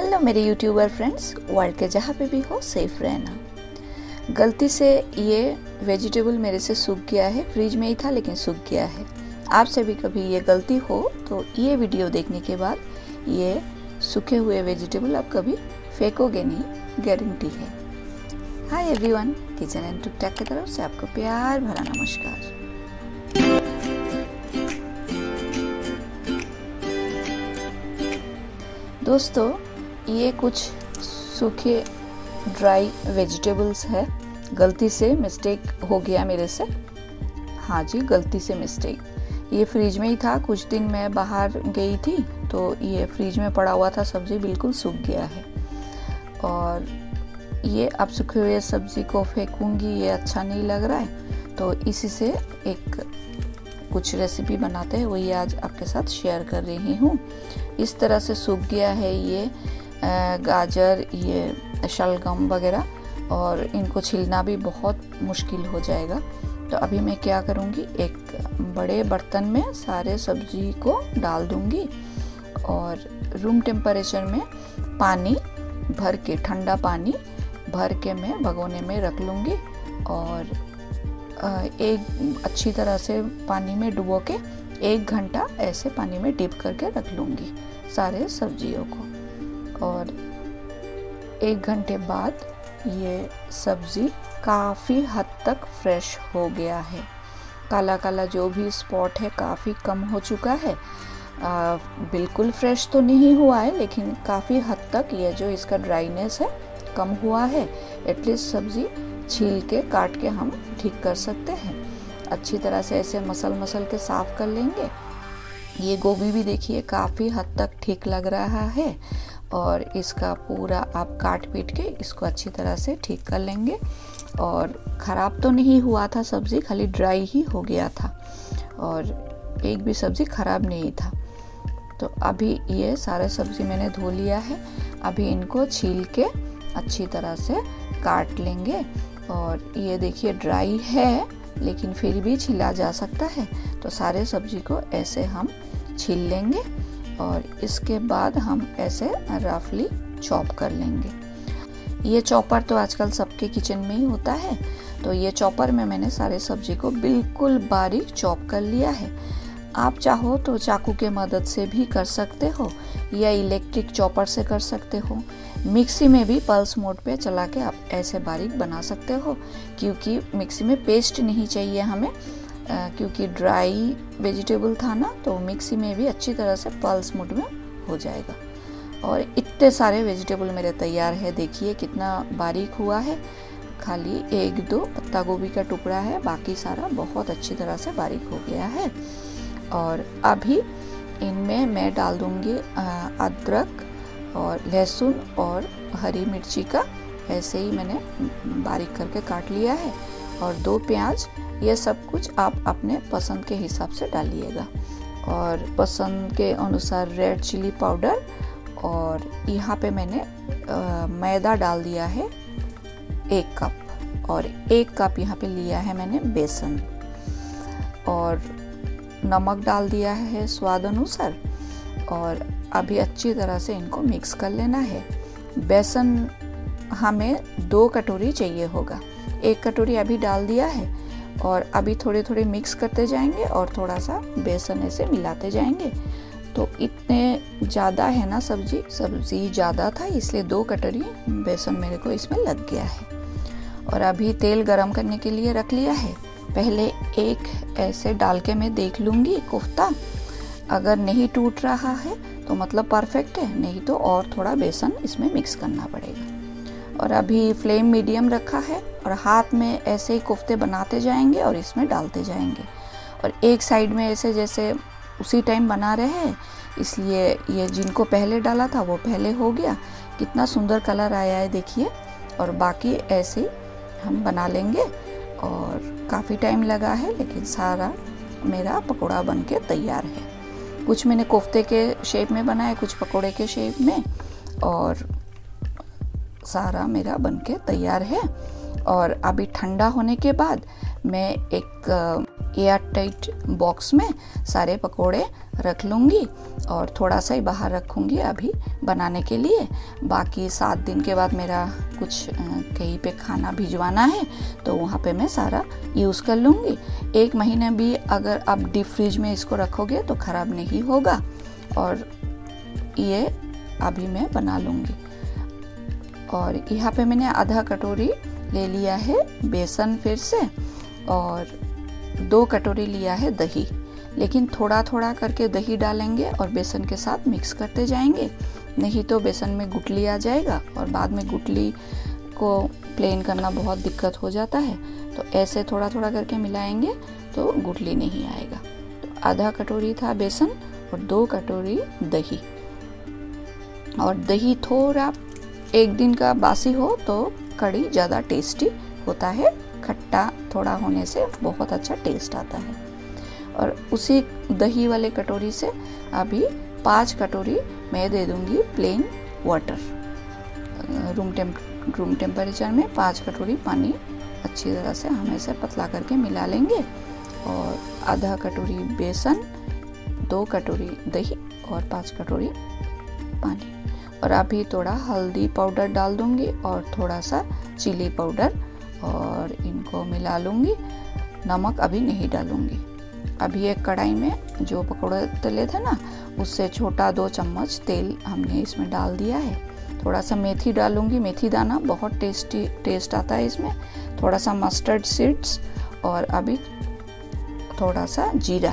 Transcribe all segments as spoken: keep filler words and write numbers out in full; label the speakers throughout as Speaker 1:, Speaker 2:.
Speaker 1: Hello मेरे YouTuber friends, world के जहाँ पे भी हो सेफ रहना। गलती से ये वेजिटेबल मेरे से सूख गया है, फ्रिज में ही था लेकिन सूख गया है। आपसे भी कभी ये गलती हो तो ये वीडियो देखने के बाद ये सूखे हुए वेजिटेबल आप कभी फेंकोगे नहीं, गारंटी है। हाय एवरीवन, किचन एंड टुक टैक की तरफ से आपको प्यार भरा नमस्कार। दोस्तों, ये कुछ सूखे ड्राई वेजिटेबल्स है। गलती से मिस्टेक हो गया मेरे से। हाँ जी, गलती से मिस्टेक। ये फ्रिज में ही था, कुछ दिन मैं बाहर गई थी तो ये फ्रिज में पड़ा हुआ था, सब्ज़ी बिल्कुल सूख गया है। और ये अब सूखे हुए सब्ज़ी को फेंकूंगी, ये अच्छा नहीं लग रहा है, तो इसी से एक कुछ रेसिपी बनाते हैं, वही आज आपके साथ शेयर कर रही हूँ। इस तरह से सूख गया है ये गाजर, ये शलगम वगैरह, और इनको छिलना भी बहुत मुश्किल हो जाएगा। तो अभी मैं क्या करूँगी, एक बड़े बर्तन में सारे सब्जी को डाल दूँगी और रूम टेम्परेचर में पानी भर के, ठंडा पानी भर के मैं भगोने में रख लूँगी और एक अच्छी तरह से पानी में डुबो के एक घंटा ऐसे पानी में डिप करके रख लूँगी सारे सब्जियों को। और एक घंटे बाद ये सब्ज़ी काफ़ी हद तक फ्रेश हो गया है। काला काला जो भी स्पॉट है काफ़ी कम हो चुका है। आ, बिल्कुल फ्रेश तो नहीं हुआ है, लेकिन काफ़ी हद तक ये जो इसका ड्राइनेस है कम हुआ है। एटलीस्ट सब्ज़ी छील के काट के हम ठीक कर सकते हैं। अच्छी तरह से ऐसे मसल मसल के साफ़ कर लेंगे। ये गोभी भी देखिए काफ़ी हद तक ठीक लग रहा है, और इसका पूरा आप काट पीट के इसको अच्छी तरह से ठीक कर लेंगे। और ख़राब तो नहीं हुआ था सब्ज़ी, खाली ड्राई ही हो गया था और एक भी सब्ज़ी ख़राब नहीं था। तो अभी ये सारे सब्ज़ी मैंने धो लिया है। अभी इनको छील के अच्छी तरह से काट लेंगे। और ये देखिए ड्राई है लेकिन फिर भी छिला जा सकता है, तो सारे सब्जी को ऐसे हम छील लेंगे और इसके बाद हम ऐसे रफली चॉप कर लेंगे। ये चॉपर तो आजकल सबके किचन में ही होता है, तो ये चॉपर में मैंने सारे सब्जी को बिल्कुल बारीक चॉप कर लिया है। आप चाहो तो चाकू के मदद से भी कर सकते हो या इलेक्ट्रिक चॉपर से कर सकते हो। मिक्सी में भी पल्स मोड पे चला के आप ऐसे बारीक बना सकते हो, क्योंकि मिक्सी में पेस्ट नहीं चाहिए हमें, आ, क्योंकि ड्राई वेजिटेबल था ना, तो मिक्सी में भी अच्छी तरह से पल्स मोड में हो जाएगा। और इतने सारे वेजिटेबल मेरे तैयार है। देखिए कितना बारीक हुआ है, खाली एक दो पत्ता गोभी का टुकड़ा है, बाकी सारा बहुत अच्छी तरह से बारीक हो गया है। और अभी इनमें मैं डाल दूँगी अदरक और लहसुन और हरी मिर्ची का, ऐसे ही मैंने बारीक करके काट लिया है, और दो प्याज। ये सब कुछ आप अपने पसंद के हिसाब से डालिएगा, और पसंद के अनुसार रेड चिली पाउडर। और यहाँ पे मैंने आ, मैदा डाल दिया है एक कप, और एक कप यहाँ पे लिया है मैंने बेसन, और नमक डाल दिया है स्वाद अनुसार। और अभी अच्छी तरह से इनको मिक्स कर लेना है। बेसन हमें दो कटोरी चाहिए होगा, एक कटोरी अभी डाल दिया है, और अभी थोड़े थोड़े मिक्स करते जाएंगे और थोड़ा सा बेसन ऐसे मिलाते जाएंगे। तो इतने ज़्यादा है ना, सब्जी सब्जी ज़्यादा था इसलिए दो कटोरी बेसन मेरे को इसमें लग गया है। और अभी तेल गरम करने के लिए रख लिया है। पहले एक ऐसे डाल के मैं देख लूँगी कोफ्ता, अगर नहीं टूट रहा है तो मतलब परफेक्ट है, नहीं तो और थोड़ा बेसन इसमें मिक्स करना पड़ेगा। और अभी फ्लेम मीडियम रखा है, और हाथ में ऐसे ही कोफ्ते बनाते जाएंगे और इसमें डालते जाएंगे। और एक साइड में ऐसे जैसे उसी टाइम बना रहे हैं, इसलिए ये जिनको पहले डाला था वो पहले हो गया। कितना सुंदर कलर आया है देखिए। और बाकी ऐसे हम बना लेंगे, और काफ़ी टाइम लगा है लेकिन सारा मेरा पकोड़ा बन के तैयार है। कुछ मैंने कोफ्ते के शेप में बनाए, कुछ पकोड़े के शेप में, और सारा मेरा बनके तैयार है। और अभी ठंडा होने के बाद मैं एक एयर टाइट बॉक्स में सारे पकोड़े रख लूँगी और थोड़ा सा ही बाहर रखूँगी अभी बनाने के लिए। बाकी सात दिन के बाद मेरा कुछ कहीं पे खाना भिजवाना है तो वहाँ पे मैं सारा यूज़ कर लूँगी। एक महीने भी अगर आप डीप फ्रिज में इसको रखोगे तो ख़राब नहीं होगा। और ये अभी मैं बना लूँगी। और यहाँ पे मैंने आधा कटोरी ले लिया है बेसन फिर से, और दो कटोरी लिया है दही। लेकिन थोड़ा थोड़ा करके दही डालेंगे और बेसन के साथ मिक्स करते जाएंगे, नहीं तो बेसन में गुठली आ जाएगा और बाद में गुठली को प्लेन करना बहुत दिक्कत हो जाता है। तो ऐसे थोड़ा थोड़ा करके मिलाएंगे तो गुठली नहीं आएगा। तो आधा कटोरी था बेसन और दो कटोरी दही। और दही थोड़ा एक दिन का बासी हो तो कढ़ी ज़्यादा टेस्टी होता है, खट्टा थोड़ा होने से बहुत अच्छा टेस्ट आता है। और उसी दही वाले कटोरी से अभी पाँच कटोरी मैं दे दूंगी plain water. Room temp room temperature में पाँच कटोरी पानी अच्छी तरह से हम ऐसे पतला करके मिला लेंगे। और आधा कटोरी बेसन, दो कटोरी दही और पाँच कटोरी पानी। और अभी थोड़ा हल्दी पाउडर डाल दूंगी और थोड़ा सा चिली पाउडर और इनको मिला लूँगी। नमक अभी नहीं डालूँगी। अभी एक कढ़ाई में जो पकौड़े तले थे ना, उससे छोटा दो चम्मच तेल हमने इसमें डाल दिया है। थोड़ा सा मेथी डालूँगी, मेथी दाना बहुत टेस्टी टेस्ट आता है इसमें। थोड़ा सा मस्टर्ड सीड्स और अभी थोड़ा सा जीरा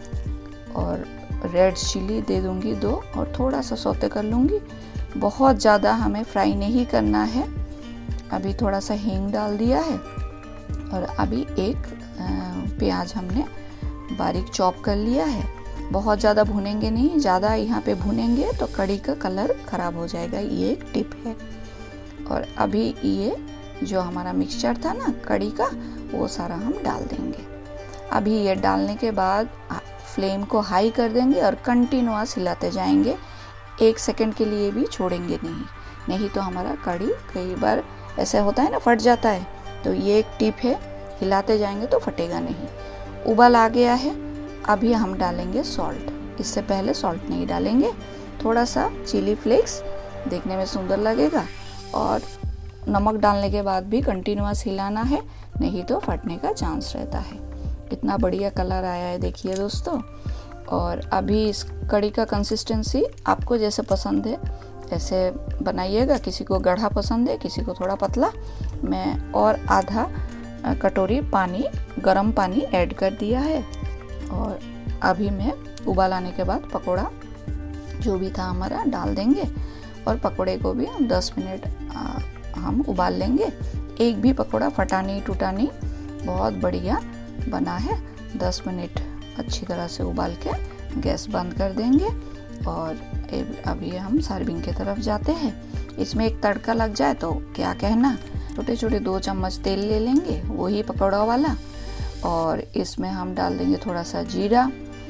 Speaker 1: और रेड चिली दे दूँगी दो, और थोड़ा सा सौते कर लूँगी। बहुत ज़्यादा हमें फ्राई नहीं करना है। अभी थोड़ा सा हींग डाल दिया है और अभी एक प्याज हमने बारीक चॉप कर लिया है। बहुत ज़्यादा भुनेंगे नहीं, ज़्यादा यहाँ पे भुनेंगे तो कढ़ी का कलर ख़राब हो जाएगा, ये एक टिप है। और अभी ये जो हमारा मिक्सचर था ना कढ़ी का, वो सारा हम डाल देंगे। अभी ये डालने के बाद फ्लेम को हाई कर देंगे और कंटिन्यूअस हिलाते जाएंगे। एक सेकंड के लिए भी छोड़ेंगे नहीं, नहीं तो हमारा कढ़ी कई बार ऐसे होता है ना, फट जाता है। तो ये एक टिप है, हिलाते जाएंगे तो फटेगा नहीं। उबाल आ गया है, अभी हम डालेंगे सॉल्ट। इससे पहले सॉल्ट नहीं डालेंगे। थोड़ा सा चिली फ्लेक्स, देखने में सुंदर लगेगा। और नमक डालने के बाद भी कंटिन्यूअस हिलाना है, नहीं तो फटने का चांस रहता है। कितना बढ़िया कलर आया है देखिए दोस्तों। और अभी इस कढ़ी का कंसिस्टेंसी आपको जैसे पसंद है ऐसे बनाइएगा। किसी को गाढ़ा पसंद है, किसी को थोड़ा पतला। मैं और आधा कटोरी पानी, गरम पानी ऐड कर दिया है। और अभी मैं उबाल आने के बाद पकोड़ा जो भी था हमारा डाल देंगे और पकोड़े को भी हम दस मिनट हम उबाल लेंगे। एक भी पकोड़ा फटा नहीं, टूटा नहीं, बहुत बढ़िया बना है। दस मिनट अच्छी तरह से उबाल के गैस बंद कर देंगे। और अभी हम सर्विंग की तरफ जाते हैं। इसमें एक तड़का लग जाए तो क्या कहना, छोटे छोटे दो चम्मच तेल ले लेंगे, वही पकौड़ा वाला। और इसमें हम डाल देंगे थोड़ा सा जीरा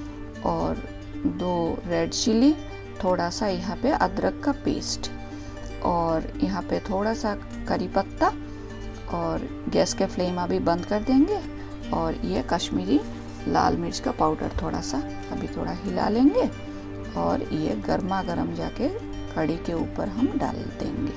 Speaker 1: और दो रेड चिली, थोड़ा सा यहाँ पे अदरक का पेस्ट, और यहाँ पे थोड़ा सा करी पत्ता। और गैस के फ्लेम अभी बंद कर देंगे। और ये कश्मीरी लाल मिर्च का पाउडर थोड़ा सा अभी थोड़ा हिला लेंगे। और ये गर्मा गर्म जाके कढ़ी के ऊपर हम डाल देंगे।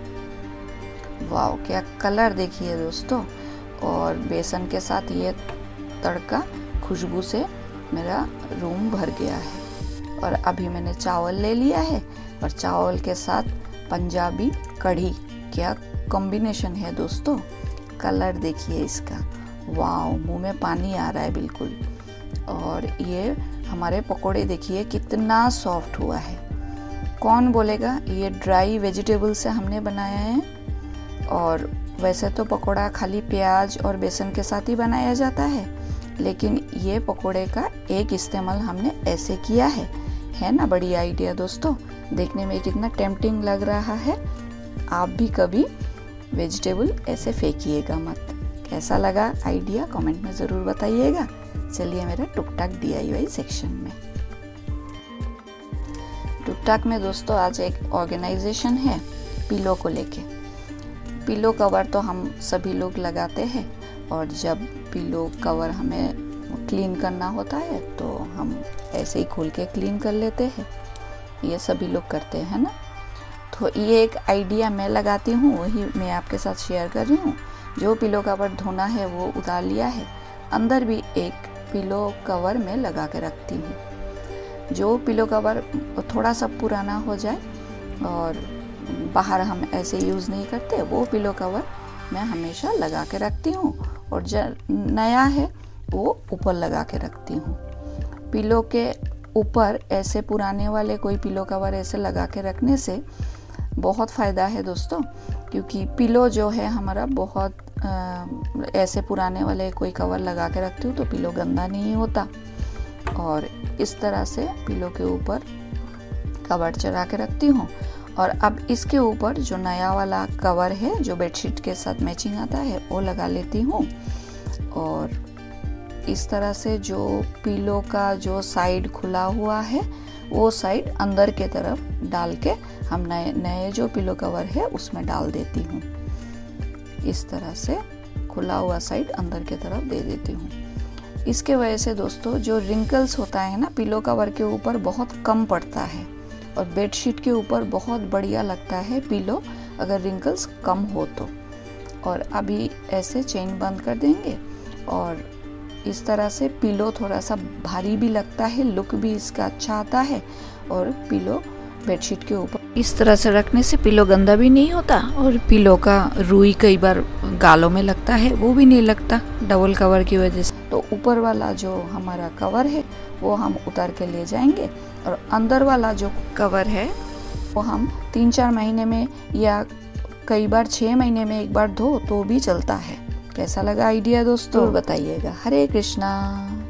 Speaker 1: वाह, क्या कलर देखिए दोस्तों। और बेसन के साथ ये तड़का खुशबू से मेरा रूम भर गया है। और अभी मैंने चावल ले लिया है और चावल के साथ पंजाबी कढ़ी, क्या कॉम्बिनेशन है दोस्तों। कलर देखिए इसका, वाह, मुंह में पानी आ रहा है बिल्कुल। और ये हमारे पकोड़े देखिए कितना सॉफ्ट हुआ है। कौन बोलेगा ये ड्राई वेजिटेबल से हमने बनाया है। और वैसे तो पकोड़ा खाली प्याज और बेसन के साथ ही बनाया जाता है, लेकिन ये पकोड़े का एक इस्तेमाल हमने ऐसे किया है। है ना बड़ी आइडिया दोस्तों। देखने में कितना टेम्पटिंग लग रहा है। आप भी कभी वेजिटेबल ऐसे फेंकिएगा मत। कैसा लगा आइडिया कमेंट में ज़रूर बताइएगा। चलिए मेरा टुकटाक डीआईवाई सेक्शन में। टुकटाक में दोस्तों आज एक ऑर्गेनाइजेशन है पिलो को लेके। पिलो कवर तो हम सभी लोग लगाते हैं, और जब पिलो कवर हमें क्लीन करना होता है तो हम ऐसे ही खोल के क्लीन कर लेते हैं। ये सभी लोग करते हैं ना। तो ये एक आइडिया मैं लगाती हूँ, वही मैं आपके साथ शेयर कर रही हूँ। जो पिलो कवर धोना है वो उतार लिया है, अंदर भी एक पिलो कवर में लगा के रखती हूँ। जो पिलो कवर थोड़ा सा पुराना हो जाए और बाहर हम ऐसे यूज़ नहीं करते, वो पिलो कवर मैं हमेशा लगा के रखती हूँ, और जो नया है वो ऊपर लगा के रखती हूँ। पिलो के ऊपर ऐसे पुराने वाले कोई पिलो कवर ऐसे लगा के रखने से बहुत फ़ायदा है दोस्तों, क्योंकि पिलो जो है हमारा बहुत आ, ऐसे पुराने वाले कोई कवर लगा के रखती हूँ तो पिलो गंदा नहीं होता। और इस तरह से पिलो के ऊपर कवर चढ़ा के रखती हूँ। और अब इसके ऊपर जो नया वाला कवर है जो बेडशीट के साथ मैचिंग आता है वो लगा लेती हूँ। और इस तरह से जो पिलो का जो साइड खुला हुआ है वो साइड अंदर के तरफ डाल के हम नए नए जो पिलो कवर है उसमें डाल देती हूँ। इस तरह से खुला हुआ साइड अंदर के तरफ दे देती हूँ। इसके वजह से दोस्तों जो रिंकल्स होता है ना पिलो कवर के ऊपर बहुत कम पड़ता है, और बेडशीट के ऊपर बहुत बढ़िया लगता है पिलो अगर रिंकल्स कम हो तो। और अभी ऐसे चेन बंद कर देंगे, और इस तरह से पिलो थोड़ा सा भारी भी लगता है, लुक भी इसका अच्छा आता है। और पिलो बेडशीट के ऊपर इस तरह से रखने से पिलो गंदा भी नहीं होता, और पिलो का रुई कई बार गालों में लगता है वो भी नहीं लगता डबल कवर की वजह से। तो ऊपर वाला जो हमारा कवर है वो हम उतार के ले जाएंगे, और अंदर वाला जो कवर है वो हम तीन चार महीने में या कई बार छः महीने में एक बार धो तो भी चलता है। कैसा लगा आइडिया दोस्तों, बताइएगा। हरे कृष्णा।